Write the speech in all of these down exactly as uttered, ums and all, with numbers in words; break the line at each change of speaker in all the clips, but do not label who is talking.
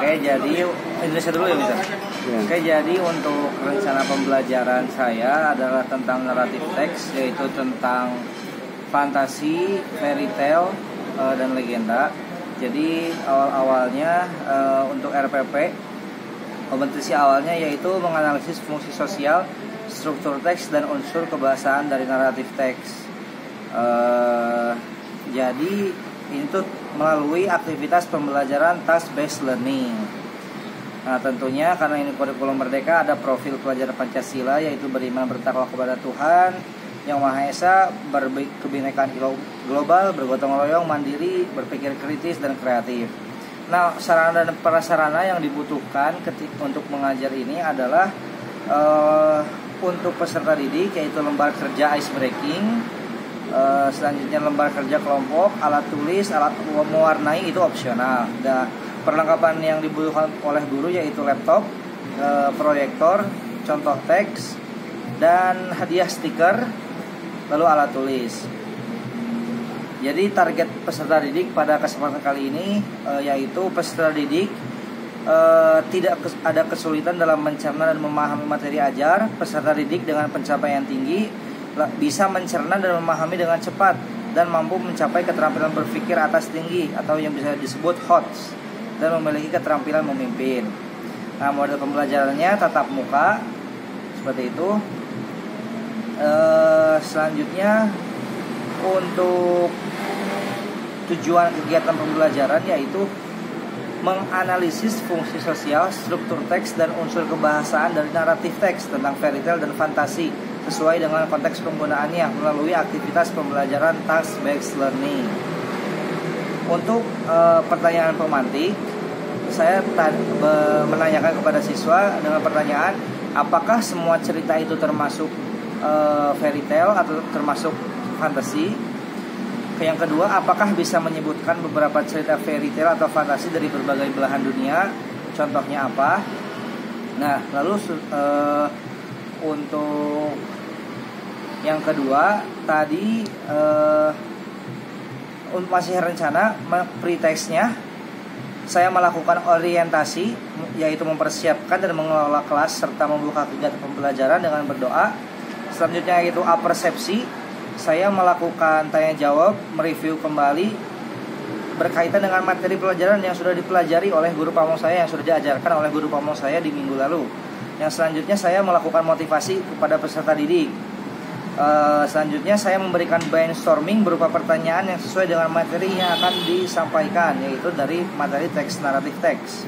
Oke, jadi Indonesia dulu ya bisa.
Ya.
Oke, jadi untuk rencana pembelajaran saya adalah tentang naratif teks, yaitu tentang fantasi, fairy tale, uh, dan legenda. Jadi awal-awalnya uh, untuk R P P, kompetisi awalnya yaitu menganalisis fungsi sosial, struktur teks, dan unsur kebahasaan dari naratif teks. Uh, jadi itu melalui aktivitas pembelajaran task based learning. Nah, tentunya karena ini kurikulum merdeka, ada profil pelajar Pancasila, yaitu beriman bertakwa kepada Tuhan Yang Maha Esa, berkebinekaan global, bergotong royong, mandiri, berpikir kritis dan kreatif. Nah, sarana dan prasarana yang dibutuhkan ketika untuk mengajar ini adalah uh, untuk peserta didik, yaitu lembar kerja ice breaking. Uh, selanjutnya lembar kerja kelompok, alat tulis, alat mewarnai itu opsional. Dan perlengkapan yang dibutuhkan oleh guru yaitu laptop, uh, proyektor, contoh teks, dan hadiah stiker, lalu alat tulis. Jadi target peserta didik pada kesempatan kali ini uh, yaitu peserta didik uh, tidak kes- ada kesulitan dalam mencerna dan memahami materi ajar. Peserta didik dengan pencapaian tinggi bisa mencerna dan memahami dengan cepat dan mampu mencapai keterampilan berpikir atas tinggi atau yang bisa disebut H O T S dan memiliki keterampilan memimpin. Nah, model pembelajarannya tatap muka seperti itu. E, selanjutnya untuk tujuan kegiatan pembelajaran yaitu menganalisis fungsi sosial, struktur teks, dan unsur kebahasaan dari naratif teks tentang fairy tale dan fantasi sesuai dengan konteks penggunaannya melalui aktivitas pembelajaran task based learning. Untuk e, pertanyaan pemantik, saya t- be- menanyakan kepada siswa dengan pertanyaan, apakah semua cerita itu termasuk e, fairy tale atau termasuk fantasi? Yang kedua, apakah bisa menyebutkan beberapa cerita fairy tale atau fantasi dari berbagai belahan dunia? Contohnya apa? Nah, lalu e, untuk yang kedua tadi uh, masih rencana pre-textnya saya melakukan orientasi, yaitu mempersiapkan dan mengelola kelas serta membuka kegiatan pembelajaran dengan berdoa. Selanjutnya yaitu apersepsi, saya melakukan tanya jawab, mereview kembali berkaitan dengan materi pelajaran yang sudah dipelajari oleh guru pamong saya, yang sudah diajarkan oleh guru pamong saya di minggu lalu. Yang selanjutnya saya melakukan motivasi kepada peserta didik. Uh, selanjutnya saya memberikan brainstorming berupa pertanyaan yang sesuai dengan materi yang akan disampaikan, yaitu dari materi teks naratif teks.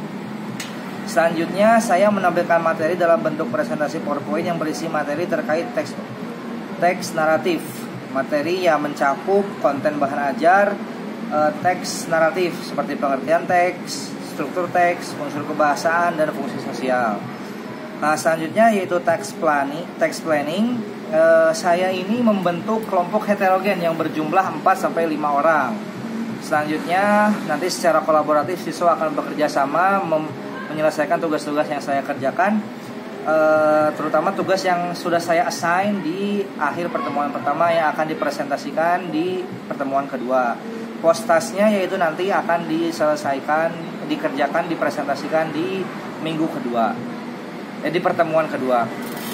Selanjutnya saya menampilkan materi dalam bentuk presentasi PowerPoint yang berisi materi terkait teks teks naratif. Materi yang mencakup konten bahan ajar uh, teks naratif seperti pengertian teks, struktur teks, unsur kebahasaan, dan fungsi sosial. Nah, selanjutnya yaitu text planning. Text planning, e, saya ini membentuk kelompok heterogen yang berjumlah empat sampai lima orang. Selanjutnya nanti secara kolaboratif siswa akan bekerja sama mem- menyelesaikan tugas-tugas yang saya kerjakan, e, terutama tugas yang sudah saya assign di akhir pertemuan pertama yang akan dipresentasikan di pertemuan kedua. Postasnya yaitu nanti akan diselesaikan, dikerjakan, dipresentasikan di minggu kedua. Jadi pertemuan kedua.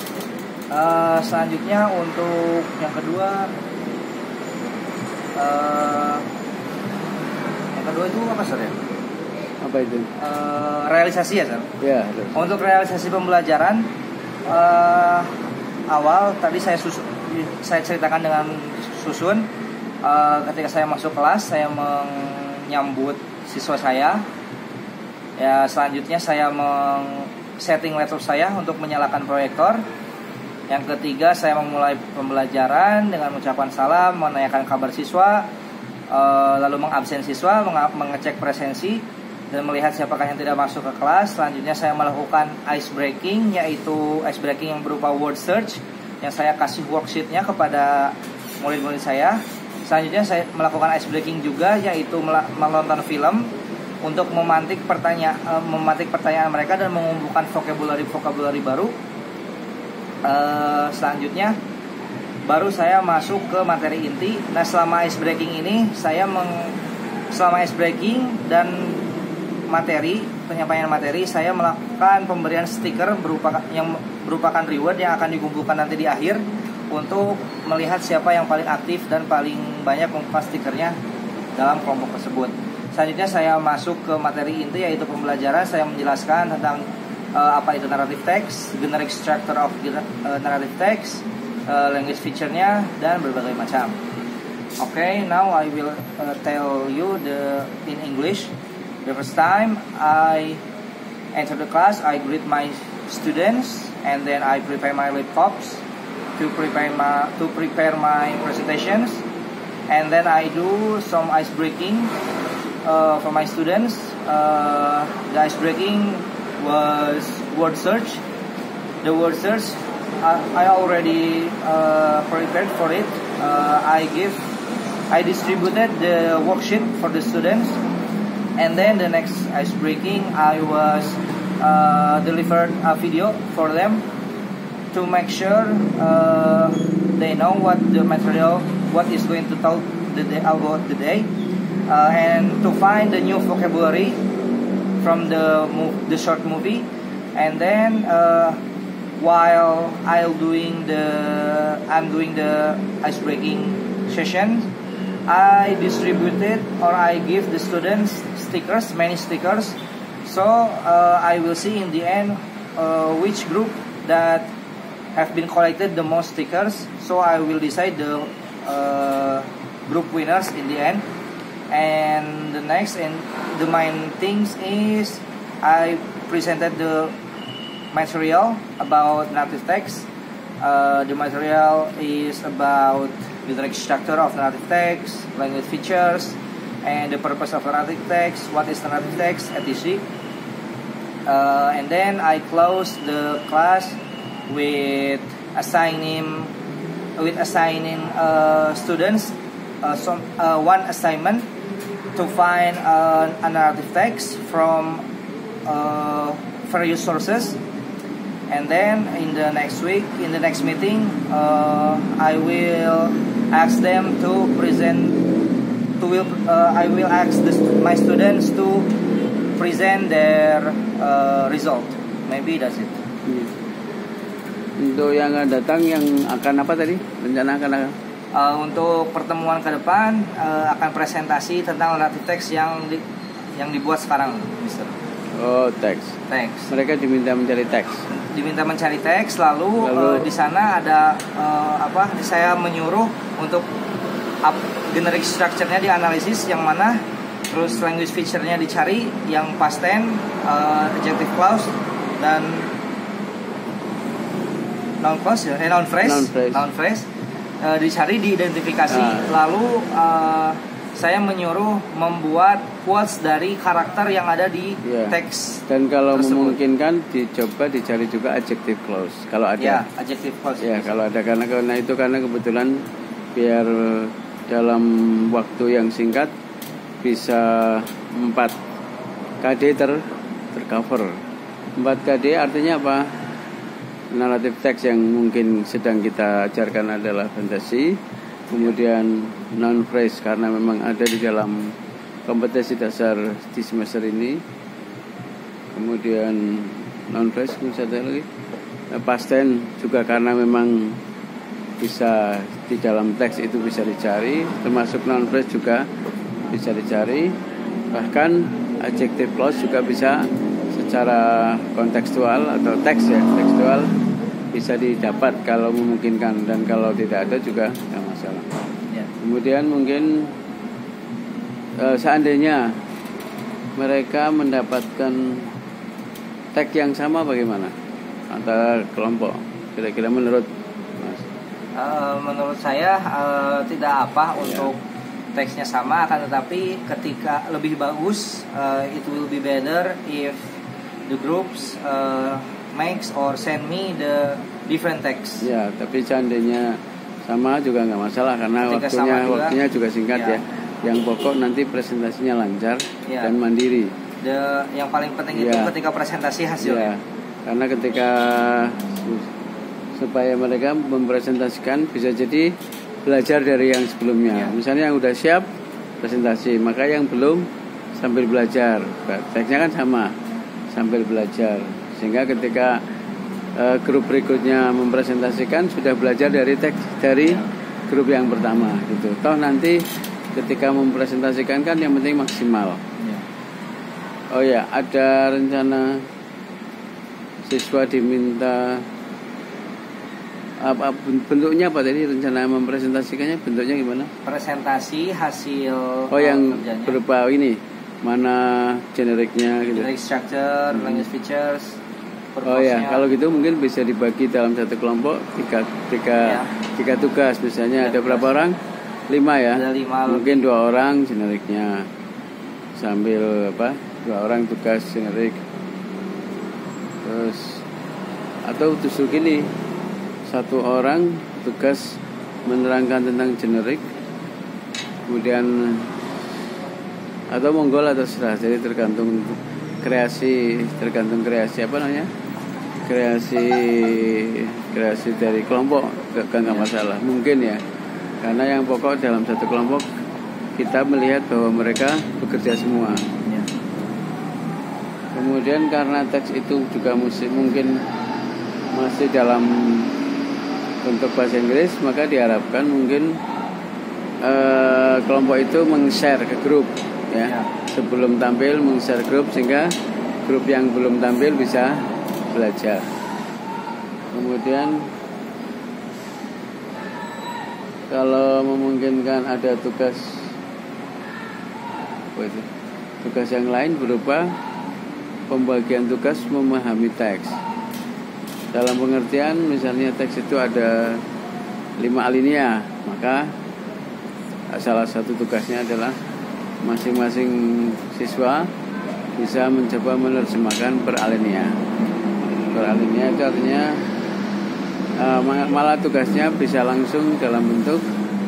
Uh, selanjutnya untuk yang kedua, uh, yang kedua itu apa sih ya?
Apa itu?
Uh, realisasi ya, Sir?
Ya.
Untuk realisasi pembelajaran uh, awal tadi saya susun, saya ceritakan dengan susun. Uh, ketika saya masuk kelas, saya menyambut siswa saya. Ya, selanjutnya saya meng setting laptop saya untuk menyalakan proyektor. Yang ketiga, saya memulai pembelajaran dengan mengucapkan salam, menanyakan kabar siswa, e, lalu mengabsen siswa, mengecek presensi, dan melihat siapakah yang tidak masuk ke kelas. Selanjutnya saya melakukan ice breaking, yaitu ice breaking yang berupa word search, yang saya kasih worksheetnya kepada murid-murid saya. Selanjutnya saya melakukan ice breaking juga, yaitu menonton film untuk memantik pertanyaan, uh, memantik pertanyaan mereka dan mengumpulkan vocabulary-vocabulary baru. Uh, selanjutnya baru saya masuk ke materi inti. Nah, selama ice breaking ini saya meng, selama ice breaking dan materi penyampaian materi, saya melakukan pemberian stiker berupa yang merupakan reward yang akan dikumpulkan nanti di akhir untuk melihat siapa yang paling aktif dan paling banyak mengumpulkan stikernya dalam kelompok tersebut. Selanjutnya saya masuk ke materi inti, yaitu pembelajaran. Saya menjelaskan tentang uh, apa itu narrative text, generic structure of uh, narrative text, uh, language feature-nya, dan berbagai macam. Okay, now I will uh, tell you the in English. The first time I enter the class, I greet my students, and then I prepare my laptops to prepare my to prepare my presentations, and then I do some ice breaking uh, for my students. Uh, the ice breaking was word search. The word search uh, I already uh, prepared for it. Uh, I give I distributed the worksheet for the students. And then the next ice breaking, I was uh, delivered a video for them to make sure uh, they know what the material, what is going to talk the day about the day, uh, and to find the new vocabulary from the mov- the short movie. And then uh, while I'm doing the I'm doing the ice breaking session, I distributed or I give the students stickers, many stickers. So uh, I will see in the end uh, which group that have been collected the most stickers. So I will decide the uh, group winners in the end. And the next and the main things is I presented the material about narrative text. Uh, the material is about the direct structure of narrative text, language features, and the purpose of narrative text, what is narrative text, et cetera. Uh, and then I close the class with assigning with assigning uh, students uh, some uh, one assignment to find uh, a narrative text from uh, various sources. And then in the next week, in the next meeting, uh, I will ask them to present. To will, uh, I will ask the, my students to present their uh, result. Maybe that's it.
Hmm. Untuk yang datang, yang akan apa tadi? Rencana akan apa?
Uh, untuk pertemuan ke depan uh, akan presentasi tentang narrative text yang di, yang dibuat sekarang, Mister.
Oh, teks.
Teks.
Mereka diminta mencari teks.
Diminta mencari teks, lalu, lalu uh, di sana ada uh, apa? Saya menyuruh untuk up, generic structure-nya dianalisis yang mana, terus language feature-nya dicari yang past tense, uh, adjective clause, dan noun clause ya, eh, noun phrase,
noun phrase,
noun phrase uh, dicari, diidentifikasi, nah. Lalu uh, saya menyuruh membuat quotes dari karakter yang ada di yeah. teks.
Dan kalau tersebut memungkinkan dicoba dicari juga adjective clause kalau ada.
Ya, yeah, adjective clause.
Ya, kalau ada, karena karena itu karena kebetulan biar dalam waktu yang singkat bisa empat K D ter tercover. empat K D artinya apa? Narrative text yang mungkin sedang kita ajarkan adalah fantasi, kemudian noun phrase karena memang ada di dalam kompetensi dasar di semester ini, kemudian noun phrase misalnya lagi, past tense juga karena memang bisa di dalam teks itu bisa dicari, termasuk noun phrase juga bisa dicari, bahkan adjective clause juga bisa secara kontekstual atau teks ya tekstual bisa didapat kalau memungkinkan, dan kalau tidak ada juga tidak masalah. Ya. Kemudian mungkin e, seandainya mereka mendapatkan tag yang sama bagaimana antara kelompok, kira-kira menurut Mas?
Uh, menurut saya uh, tidak apa untuk ya. Teksnya sama, akan tetapi ketika lebih bagus, uh, it will be better if the groups uh, makes or send me the different text.
Ya, tapi seandainya sama juga nggak masalah karena ketika waktunya juga, waktunya juga singkat ya. ya. Yang pokok nanti presentasinya lancar ya. Dan mandiri.
The, yang paling penting ya. Itu ketika presentasi hasilnya. Ya.
Karena ketika supaya mereka mempresentasikan bisa jadi belajar dari yang sebelumnya. Ya. Misalnya yang udah siap presentasi, maka yang belum sambil belajar. Teksnya kan sama. sambil belajar, sehingga ketika uh, grup berikutnya mempresentasikan sudah belajar dari teks dari grup yang pertama gitu. Toh nanti ketika mempresentasikan kan yang penting maksimal. Ya. Oh ya, ada rencana siswa diminta apa bentuknya, apa tadi rencana mempresentasikannya bentuknya gimana?
Presentasi hasil
oh yang
kerjanya.
Berupa ini mana generiknya gitu.
Generic structure, hmm. language features.
Oh ya, kalau gitu mungkin bisa dibagi dalam satu kelompok tiga tiga ya. tiga tugas misalnya. Ya, ada berapa orang? Lima ya.
Ada lima.
Mungkin lebih. Dua orang generiknya sambil apa? Dua orang tugas generik. Terus atau justru gini, satu orang tugas menerangkan tentang generik, kemudian atau monggol atau serah, jadi tergantung kreasi, tergantung kreasi apa namanya, kreasi kreasi dari kelompok, gak nggak masalah, mungkin ya, karena yang pokok dalam satu kelompok kita melihat bahwa mereka bekerja semua. Kemudian karena teks itu juga mesti, mungkin masih dalam untuk bahasa Inggris, maka diharapkan mungkin uh, kelompok itu meng-share ke grup ya. Ya. Sebelum tampil meng-share grup sehingga grup yang belum tampil bisa belajar. Kemudian kalau memungkinkan ada tugas apa itu? Tugas yang lain berupa pembagian tugas memahami teks. Dalam pengertian misalnya teks itu ada lima alinea, maka salah satu tugasnya adalah masing-masing siswa bisa mencoba menerjemahkan per alinea. Per alinea itu artinya uh, malah tugasnya bisa langsung dalam bentuk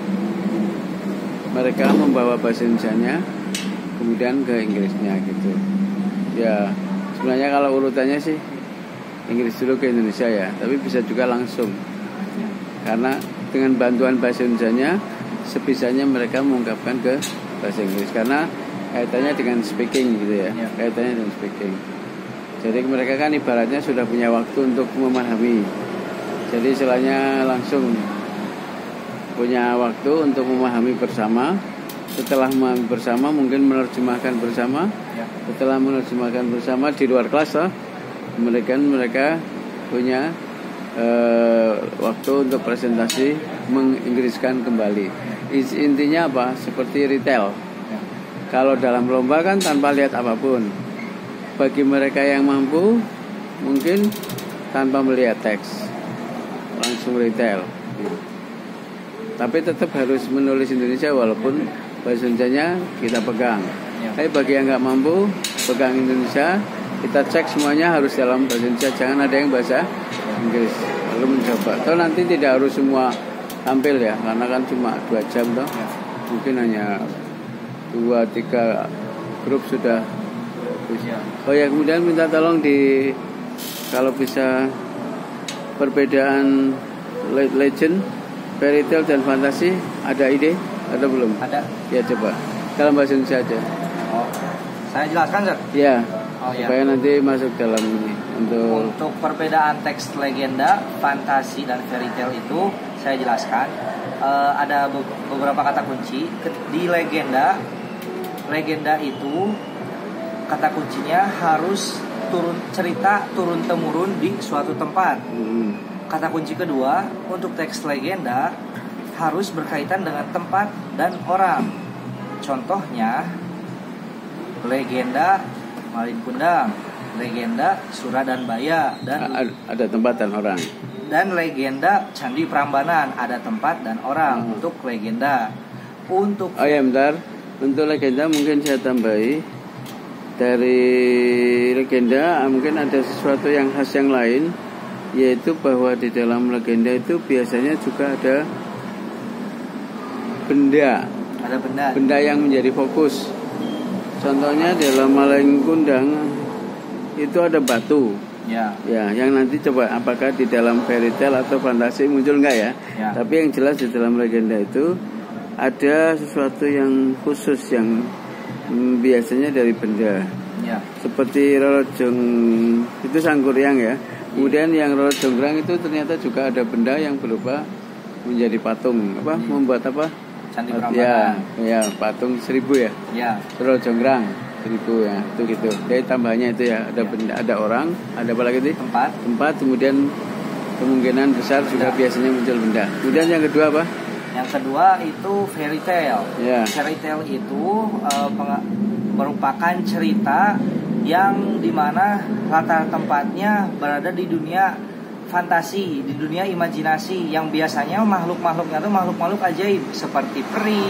mereka membawa bahasa Indonesianya kemudian ke Inggrisnya gitu. Ya sebenarnya kalau urutannya sih Inggris dulu ke Indonesia ya, tapi bisa juga langsung. Karena dengan bantuan bahasa Indonesianya sebisanya mereka mengungkapkan ke bahasa Inggris karena kaitannya dengan speaking gitu ya, ya. Kaitannya dengan speaking. Jadi mereka kan ibaratnya sudah punya waktu untuk memahami. Jadi istilahnya langsung punya waktu untuk memahami bersama. Setelah memahami bersama mungkin menerjemahkan bersama. Ya. Setelah menerjemahkan bersama di luar kelas lah, mereka mereka punya uh, waktu untuk presentasi menginggriskan kembali. Intinya apa? Seperti retail. Ya. Kalau dalam lomba kan tanpa lihat apapun. Bagi mereka yang mampu mungkin tanpa melihat teks langsung retail. Ya. Tapi tetap harus menulis Indonesia walaupun bahasa Indonesianya kita pegang. Ya. Tapi bagi yang nggak mampu pegang Indonesia, kita cek semuanya harus dalam bahasa Indonesia, jangan ada yang bahasa Inggris. Lalu mencoba. Atau nanti tidak harus semua tampil ya, karena kan cuma dua jam toh. Ya. Mungkin hanya dua tiga grup sudah. Ya. Oh ya, kemudian minta tolong di kalau bisa perbedaan legend, fairy tale dan fantasi, ada ide atau belum?
Ada.
Ya coba dalam bahasa Indonesia aja.
Oh, saya jelaskan Sir.
Ya.
Oh, ya.
Supaya nanti masuk dalam ini untuk
untuk perbedaan teks legenda, fantasi dan fairy tale itu saya jelaskan uh, ada beberapa kata kunci di legenda. Legenda itu kata kuncinya harus turun cerita turun temurun di suatu tempat. Hmm. Kata kunci kedua untuk teks legenda harus berkaitan dengan tempat dan orang. Contohnya legenda Malin Kundang, legenda Sura dan Baya, dan
ada tempat dan orang.
Dan legenda Candi Prambanan ada tempat dan orang. Hmm. Untuk legenda. Untuk
oh ya bentar, untuk legenda mungkin saya tambahi dari legenda mungkin ada sesuatu yang khas yang lain, yaitu bahwa di dalam legenda itu biasanya juga ada benda.
Ada benda.
Benda yang menjadi fokus. Contohnya dalam Malin Kundang itu ada batu.
Ya.
Ya, yang nanti coba apakah di dalam fairy tale atau fantasi muncul enggak ya?
Ya.
Tapi yang jelas di dalam legenda itu ada sesuatu yang khusus yang hmm, biasanya dari benda.
Ya.
Seperti Roro Jong itu Sangkuriang ya. Kemudian yang Roro Jonggrang itu ternyata juga ada benda yang berupa menjadi patung, apa? Hmm. Membuat apa?
Candi
Prambanan. Ya, ya, patung seribu ya.
Ya.
Roro Jonggrang seribu ya, itu gitu. Jadi tambahannya itu ya, ada ya. Benda, ada orang, ada apa lagi sih?
Tempat.
Tempat, kemudian kemungkinan besar benda. Juga biasanya muncul benda. Kemudian yang kedua apa?
Yang kedua itu fairy tale.
Ya.
Fairy tale itu uh, merupakan cerita yang dimana latar tempatnya berada di dunia fantasi, di dunia imajinasi yang biasanya makhluk-makhluknya itu makhluk-makhluk ajaib seperti peri,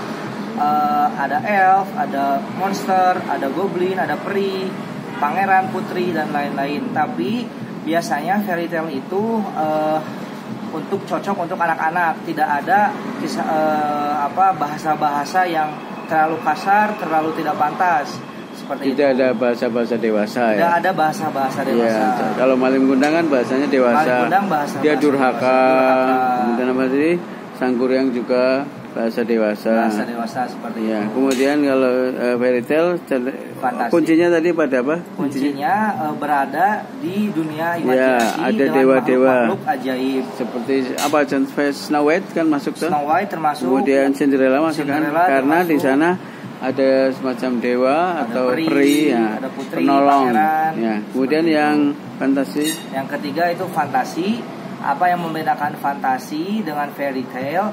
uh, ada elf, ada monster, ada goblin, ada peri, pangeran, putri dan lain-lain. Tapi biasanya fairy tale itu uh, untuk cocok untuk anak-anak, tidak ada kisah, uh, apa bahasa-bahasa yang terlalu kasar, terlalu tidak pantas. Seperti
tidak
itu.
Ada bahasa-bahasa dewasa.
Tidak
ya.
ada bahasa-bahasa dewasa.
Ya, kalau maling kundang kan bahasanya dewasa.
Maling kundang bahasa
dia durhaka.
Kemudian
apa tadi? Sangkuriang juga bahasa dewasa.
Bahasa dewasa seperti
ya.
itu.
Kemudian kalau uh, fairy tale
fantasi.
Kuncinya tadi pada apa?
Kuncinya uh, berada di dunia imajinasi.
Ya, ada dewa-dewa
makhluk ajaib.
Seperti apa? Contoh Snow White kan masuk tuh.
Snow White termasuk.
Kemudian Cinderella masuk kan? Karena di sana ada semacam dewa
ada
atau
peri,
peri ya,
ada putri,
penolong.
pangeran.
Ya. Kemudian yang fantasi.
Yang ketiga itu fantasi. Apa yang membedakan fantasi dengan fairy tale?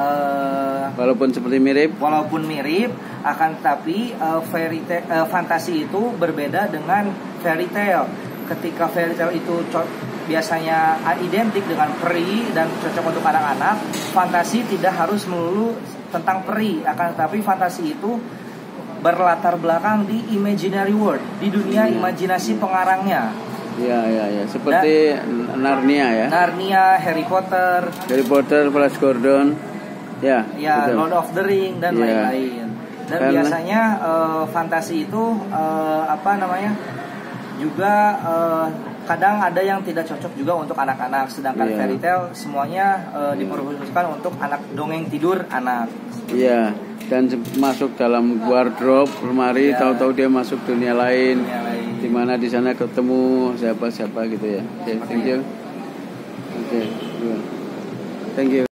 Uh,
walaupun seperti mirip,
walaupun mirip, akan tetapi uh, fairy tale, uh, fantasi itu berbeda dengan fairy tale. Ketika fairy tale itu biasanya identik dengan peri dan cocok untuk anak-anak, fantasi tidak harus melulu tentang peri, akan tetapi fantasi itu berlatar belakang di imaginary world, di dunia hmm. imajinasi pengarangnya.
Ya, ya, ya. Seperti Dan, Narnia ya.
Narnia, Harry Potter,
Harry Potter, Flash Gordon, ya.
Ya,
betul.
Lord of the Ring dan
ya.
lain-lain. Dan Karena, biasanya uh, fantasi itu uh, apa namanya? Juga uh, kadang ada yang tidak cocok juga untuk anak-anak, sedangkan yeah. fairy tale semuanya uh, diperkhususkan untuk anak dongeng tidur anak.
Iya, dan masuk dalam wardrobe, lemari, yeah. tahu-tahu dia masuk dunia lain, dunia lain. Di mana di sana ketemu siapa-siapa gitu ya. Oke, okay, thank you. Oke, okay, thank you.